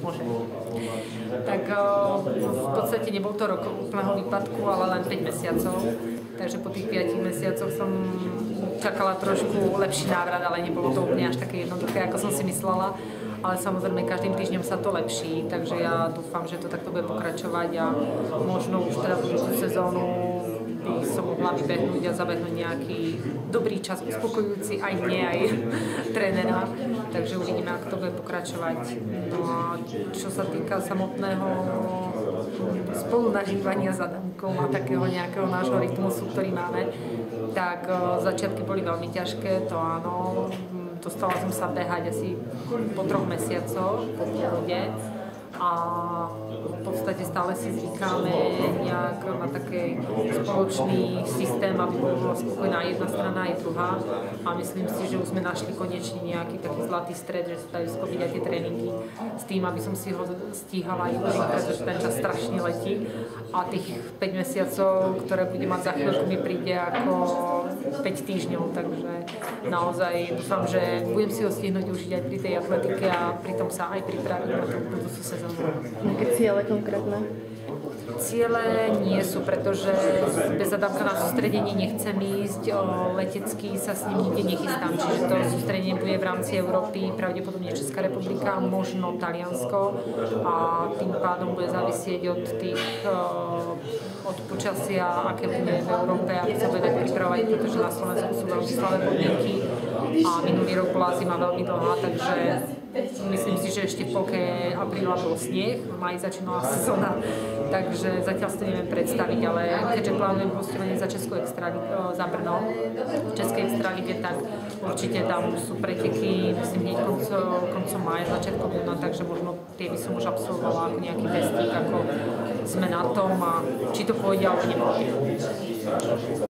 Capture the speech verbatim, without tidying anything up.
pomôže. Tak v podstate nebol to rok úplného výpadku, ale len päť mesiacov. Takže po tých piatich mesiacoch som čakala trošku lepší návrat, ale nebolo to úplne až také jednoduché, ako som si myslela. Ale samozrejme každým týždňom sa to lepší, takže ja dúfam, že to takto bude pokračovať a možno už teda budúcu sezónu by som mohla vybehnúť a zabehnúť nejaký dobrý čas, uspokojujúci aj mne, aj trénera. Takže uvidíme, ako to bude pokračovať. No a čo sa týka samotného spolunažívania s Adamkom a takého nejakého nášho rytmusu, ktorý máme, tak začiatky boli veľmi ťažké, to áno. Dostala som sa behať asi po troch mesiacoch po pôrode a v podstate stále si zvykáme nejak na taký spoločný systém, aby bola spokojná jedna strana aj druhá a myslím si, že už sme našli konečne nejaký taký zlatý stred, že sa dajú skopiť aj tie tréningy s tým, aby som si ho stíhala aj udriť, pretože ten čas strašne letí a tých päť mesiacov, ktoré bude mať za chvíľku, mi príde ako päť týždňov, takže naozaj dúfam, že budem si ho stihnúť užiť aj pri tej atletike a pritom sa aj pripraviť na tú budúcu sezónu. Aké ciele konkrétne? Ciele nie sú, pretože bez Adamka na sústredenie nechcem ísť, o letecky sa s ním nikde nechystám, čiže to sústredenie bude v rámci Európy, pravdepodobne Česká republika, možno Taliansko a tým pádom bude závisieť od tých od počasia, aké bude v Európe, ako sa bude pripravovať, pretože na Slovensku sú veľmi slabé podmienky a minulý rok bola zima veľmi dlhá, takže myslím si, že ešte v polke apríla bol sneh, v maji začínala sezóna, takže zatiaľ si to neviem predstaviť, ale keďže plánujem postupovanie za Českú extraligu, za Brno, v Českej extralige, tak určite tam sú preteky, myslím, hneď koncom, koncom maja, začiatkom júna, takže možno tie by som už absolvovala ako nejaký testík, ako sme na tom a či to pôjde, alebo nepôjde.